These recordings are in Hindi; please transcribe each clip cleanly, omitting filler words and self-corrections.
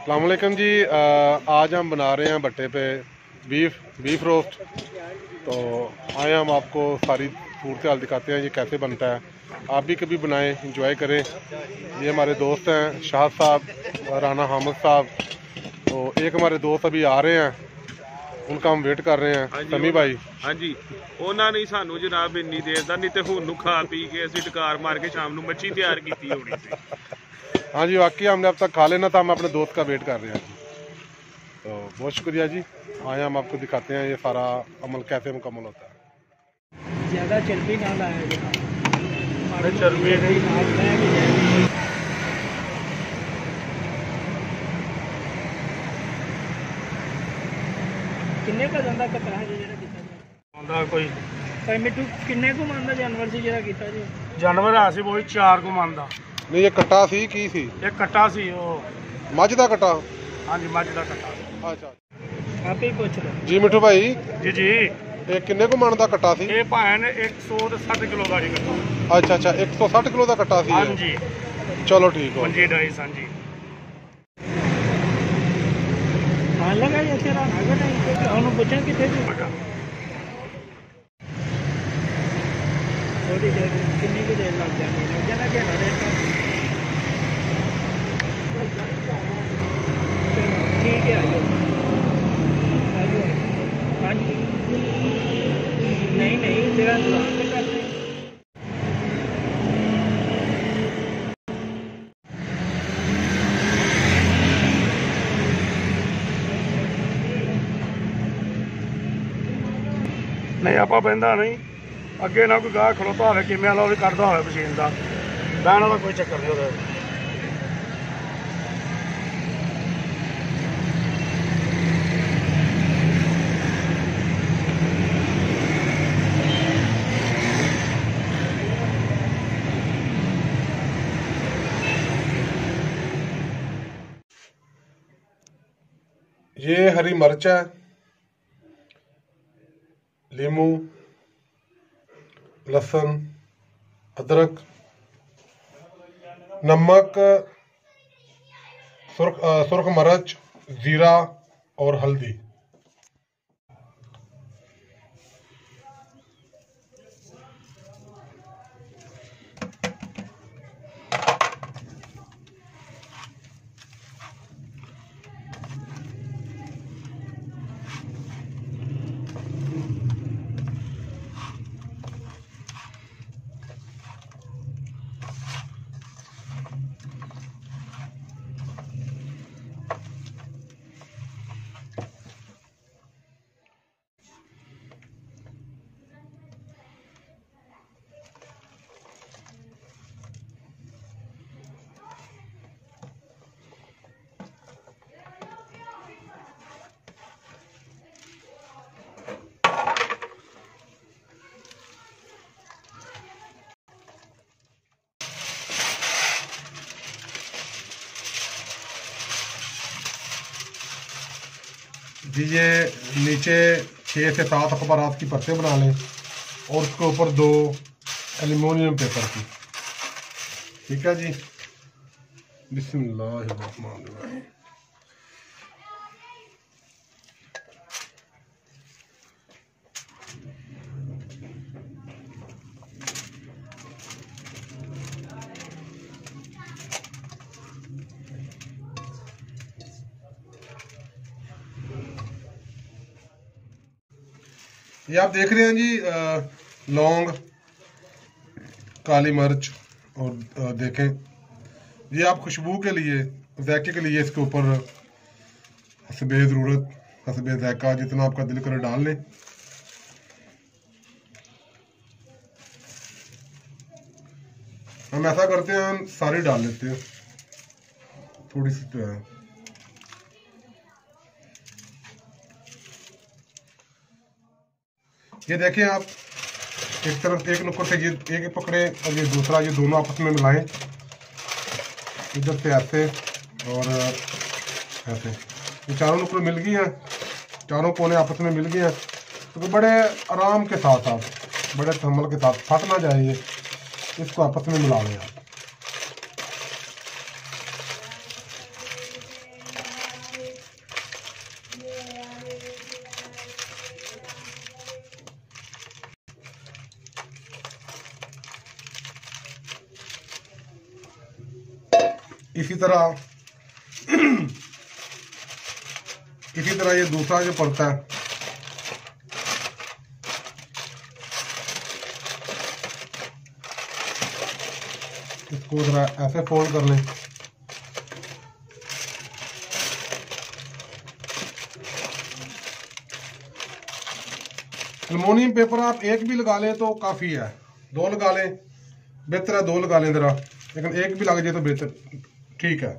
अस्सलामुअलैकुम जी। आज हम बना रहे हैं भट्टे पे बीफ रोस्ट। तो आए हम आपको सारी सूरत हाल दिखाते हैं ये कैसे बनता है। आप भी कभी बनाएं, इंजॉय करें। ये हमारे दोस्त हैं शाह साहब, राना हामिद साहब। तो एक हमारे दोस्त अभी आ रहे हैं, उनका हम वेट कर रहे हैं। समी भाई, हाँ जी, उन्होंने सानू जनाब इन्नी देर का नहीं तो हुन खा पी के असीं डकार मार के शाम नूं मच्छी तैयार की होनी सी। हाँ जी, वाकई हमने अब तक खा लेना था, हम अपने दोस्त का वेट कर रहे हैं जी। तो बहुत शुक्रिया जी। आए हम आपको दिखाते हैं ये सारा अमल कैसे मुकम्मल होता है। ज़्यादा चर्बी ना लाया अरे चर्बी नहीं, किन्ने का ਜਾਂਦਾ ਕਪੜਾ ਹੈ ਜਿਹੜਾ ਕੀਤਾ ਜੀ ਆਉਂਦਾ ਕੋਈ ਭਾਈ ਮਿੱਠੂ ਕਿੰਨੇ ਕੁ ਮਨ ਦਾ ਜਾਨਵਰ ਸੀ ਜਿਹੜਾ ਕੀਤਾ ਜੀ ਜਾਨਵਰ ਆ ਸੀ ਕੋਈ 4 ਕੁ ਮਨ ਦਾ। नहीं, ये कट्टा सी की सी? ਇਹ ਕੱਟਾ ਸੀ ਉਹ। मझ का कट्टा? ਹਾਂਜੀ, ਮੱਝ ਦਾ ਕੱਟਾ। अच्छा ਆਪੇ ਹੀ ਪੁੱਛ ਲਓ जी। मिठू भाई, ਜੀ ਜੀ, ये किन्ने को मन का कट्टा सी? ਇਹ ਭਾਣ 160 किलो ਦਾ ਹੀ ਕੱਟਾ। अच्छा अच्छा, 160 किलो का कट्टा सी। ਹਾਂਜੀ, चलो ठीक हो। 25 ਢਾਈ ਹਾਂਜੀ। ਹਾਂ ਲਗਾ ਇਹ ਤੇਰਾ ਨਗਰ ਨਹੀਂ ਕਿ ਉਹਨੂੰ ਪੁੱਛਾਂ ਕਿੱਥੇ ਸੀ ਥੋੜੀ ਦੇਰ ਕਿੰਨੀ ਕੁ ਦੇਰ ਲੱਗ ਜਾਂਦੀ ਹੈ ਜਨਾ ਕਿ ਨਾ ਰੇਟ ਠੀਕ ਹੈ ਆਜੋ ਹਾਂਜੀ ਨਹੀਂ ਤੇਰਾ ਦੁਕਾਨ ਤੇ ਕਰਦੇ ਨਹੀਂ ਆਪਾਂ ਬਹਿੰਦਾ ਨਹੀਂ, ਅੱਗੇ ਨਾ ਕੋਈ ਗਾਹ ਖਲੋਤਾ ਹੋਵੇ ਕਿਵੇਂ ਵਾਲਾ ਉਹ ਵੀ ਕਰਦਾ ਹੋਵੇ ਮਸ਼ੀਨ ਦਾ, ਬਹਿਣ ਵਾਲਾ ਕੋਈ ਚੱਕਰ ਨਹੀਂ ਉਹਦਾ। ये हरी मिर्च है, लीमू, लहसुन, अदरक, नमक, सुर्ख मिर्च, ज़ीरा और हल्दी। जी, ये नीचे 6 से 7 अखबारात की परतें बना लें और उसके ऊपर 2 एल्युमिनियम पेपर की। ठीक है जी। बिस्मिल्लाहिर्रहमानिर्रहीम। ये आप देख रहे हैं जी, लौंग, काली मिर्च और देखें, ये आप खुशबू के लिए, ज़ायके के लिए इसके ऊपर हस्बे ज़रूरत, हस्बे ज़ायका जितना आपका दिल करे डाल लें। हम ऐसा करते हैं, हम सारी डाल लेते हैं, थोड़ी सी तो है। ये देखें आप, एक तरफ एक नुक्कड़ से ये एक पकड़े और ये दूसरा, ये दोनों आपस में मिलाएं, इधर से ऐसे और ऐसे। ये चारों नुक्कड़ मिल गई हैं, चारों कोने आपस में मिल गए हैं। तो बड़े आराम के साथ आप, बड़े तहम्मुल के साथ, फट ना जाए ये, इसको आपस में मिला लें आप। इसी तरह ये दूसरा जो पड़ता है, इसको जरा ऐसे फोल्ड कर लें। एल्युमिनियम पेपर आप एक भी लगा लें तो काफ़ी है, 2 लगा लें बेहतर है, 2 लगा लें ज़रा, लेकिन एक भी लग जाए तो बेहतर ठीक है।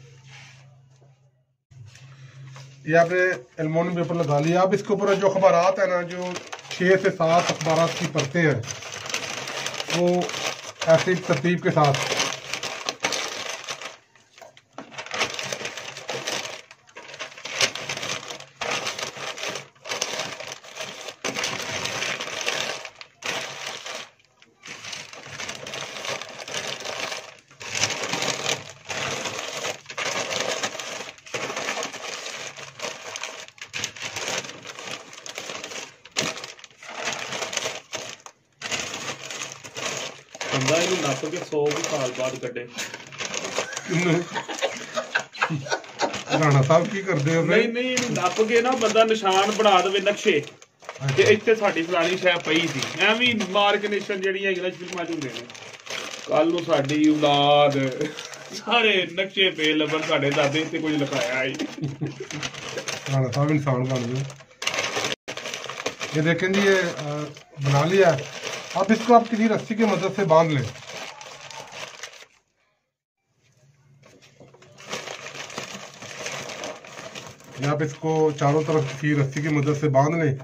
ये आपने एल्युमिनियम पेपर लगा लिया। अब इसके ऊपर जो अखबारात है ना, जो 6 से 7 अखबारात की परतें हैं, वो ऐसी तरतीब के साथ बंदा ਇਹਨੂੰ ਨੱਪ ਕੇ 100 ਸਾਲ ਬਾਅਦ ਕੱਢੇ। ਰਾਣਾ ਸਾਹਿਬ ਕੀ ਕਰਦੇ ਹੋ? ਨਹੀਂ ਨਹੀਂ, ਇਹਨੂੰ ਨੱਪ ਕੇ ਨਾ ਬੰਦਾ ਨਿਸ਼ਾਨ ਬਣਾ ਦੇਵੇ ਨਕਸ਼ੇ, ਤੇ ਇੱਥੇ ਸਾਡੀ ਫਲਾਣੀ ਸ਼ੈ ਪਈ ਸੀ, ਐਵੇਂ ਮਾਰਕਨੇਸ਼ਨ ਜਿਹੜੀਆਂ ਇੰਗਲਿਸ਼ ਫਿਲਮਾਂ 'ਚ ਹੁੰਦੇ ਨੇ, ਕੱਲ ਨੂੰ ਸਾਡੀ ਔਲਾਦ ਸਾਰੇ ਨਕਸ਼ੇ ਪੇ ਲੱਭਣ ਸਾਡੇ ਦਾਦੇ ਤੇ ਕੁਝ ਲਿਖਾਇਆ ਹੈ। राणा साहब इंसान बन गए। ये देखें जी, ये बना लिया। अब इसको आप किसी रस्सी की मदद से बांध लें। आप इसको चारों तरफ किसी रस्सी की मदद से बांध लें।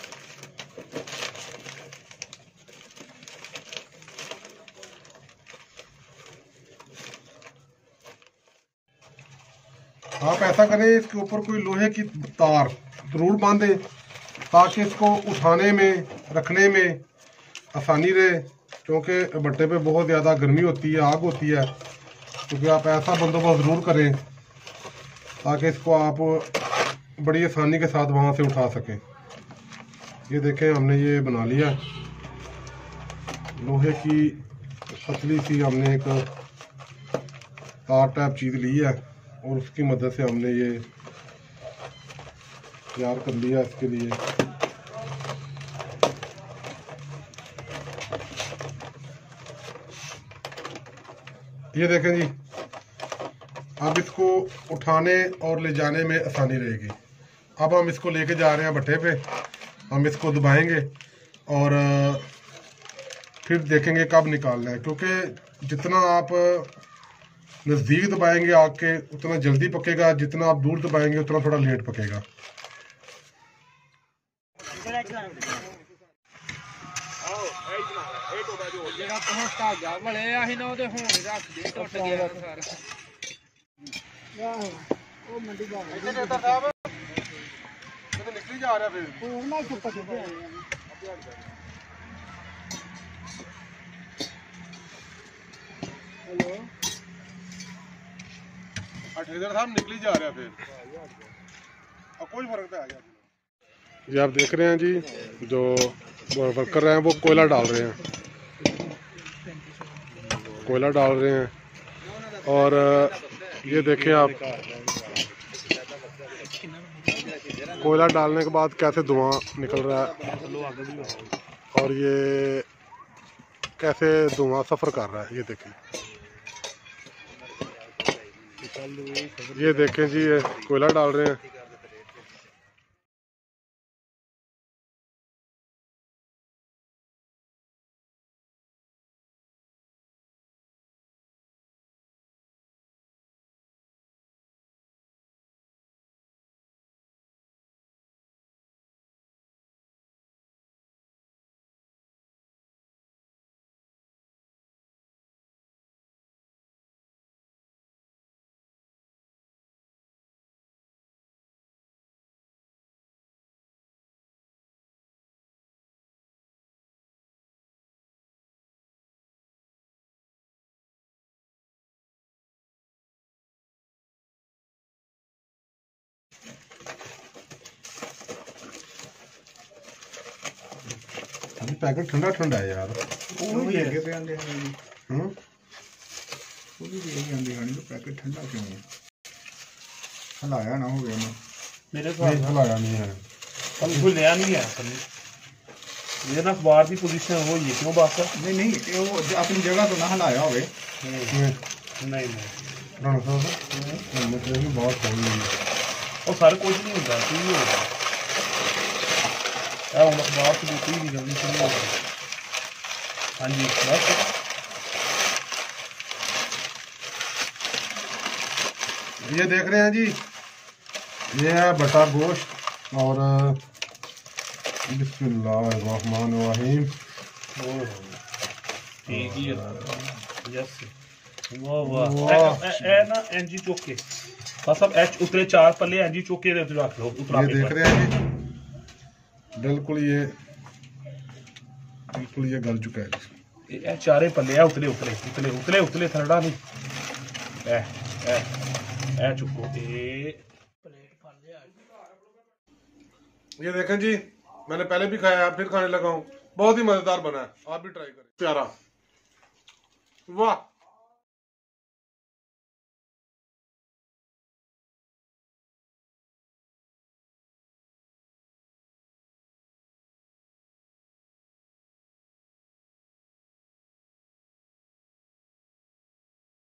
आप ऐसा करें, इसके ऊपर कोई लोहे की तार जरूर बांधें ताकि इसको उठाने में रखने में आसानी रहे, क्योंकि भट्टे पे बहुत ज़्यादा गर्मी होती है, आग होती है। क्योंकि आप ऐसा बंदोबस्त ज़रूर करें ताकि इसको आप बड़ी आसानी के साथ वहाँ से उठा सकें। ये देखें, हमने ये बना लिया, लोहे की पतली सी हमने एक तार टाइप चीज़ ली है और उसकी मदद से हमने ये तैयार कर लिया इसके लिए। ये देखें जी, अब इसको उठाने और ले जाने में आसानी रहेगी। अब हम इसको लेके जा रहे हैं भट्टे पे, हम इसको दबाएंगे और फिर देखेंगे कब निकालना है, क्योंकि जितना आप नज़दीक दबाएंगे आग के उतना जल्दी पकेगा, जितना आप दूर दबाएंगे उतना थोड़ा लेट पकेगा। निकली जा रहा फिर ठेकेदार साहब निकली जा रहा है फिर, अब कोई फर्क तो आ गया। जी आप देख रहे हैं जी, जो वर्कर हैं वो कोयला डाल रहे हैं, कोयला डाल रहे हैं। और ये देखें आप, कोयला डालने के बाद कैसे धुआं निकल रहा है और ये कैसे धुआं सफ़र कर रहा है। ये देखें, ये देखें जी, ये कोयला डाल रहे हैं। पैकेट ठंडा ठंडा है यार। पैकेट ठंडा क्यों है? हलाया ना हो गया ना मेरे को खिलाया नहीं है हम कोई नया नहीं है असल में ये ना अखबार की पोजीशन वो ये क्यों बात कर नहीं नहीं वो अपनी जगह तो ना हलाया होवे नहीं नहीं बहुत सही है ਉਹ ਸਾਰਾ ਕੁਝ ਨਹੀਂ ਹੁੰਦਾ ਕੀ ਹੋਊਗਾ ਇਹ ਹੁਣ ਅਖਬਾਰ ਤੋਂ ਬੂਟੀ ਦੀ ਜਲਦੀ ਸ਼ੁਰੂ ਹੋ ਗਈ ਹਾਂਜੀ ਬਸ ये देख रहे हैं जी ये है बटा गोश्त और बिस्मिल्लाहिर्रहमानिर्रहीम ठीक ही है यस वाह वाह ए ना एनजी चौके बस अब एच उतरे 4 पल्ले एनजी चौके दे उते रख लो उतरा ये देख रहे हैं जी बिल्कुल ये गल चुका है ए चारे पल्ले है उतले उतले उतले उतले उतले थरड़ा नहीं ए चुको ए प्लेट भर ले ये देखें जी मैंने पहले भी खाया फिर खाने लगा हूँ बहुत ही मजेदार बना है आप भी ट्राई करें प्यारा वाह